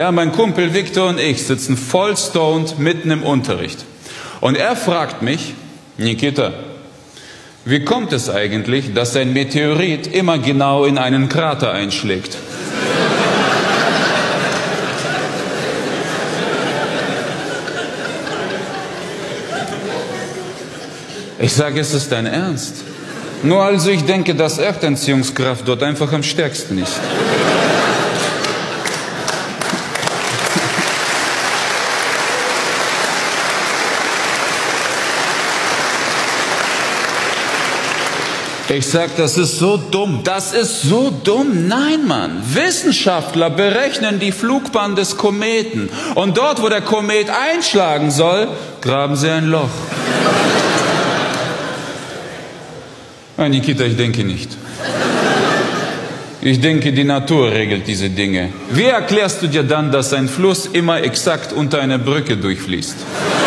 Ja, mein Kumpel Victor und ich sitzen voll stoned mitten im Unterricht. Und er fragt mich: Nikita, wie kommt es eigentlich, dass ein Meteorit immer genau in einen Krater einschlägt? Ich sage, es ist dein Ernst. Nur also ich denke, dass Erdanziehungskraft dort einfach am stärksten ist. Ich sag, das ist so dumm. Das ist so dumm. Nein, Mann. Wissenschaftler berechnen die Flugbahn des Kometen. Und dort, wo der Komet einschlagen soll, graben sie ein Loch. Nikita, ich denke nicht. Ich denke, die Natur regelt diese Dinge. Wie erklärst du dir dann, dass ein Fluss immer exakt unter einer Brücke durchfließt?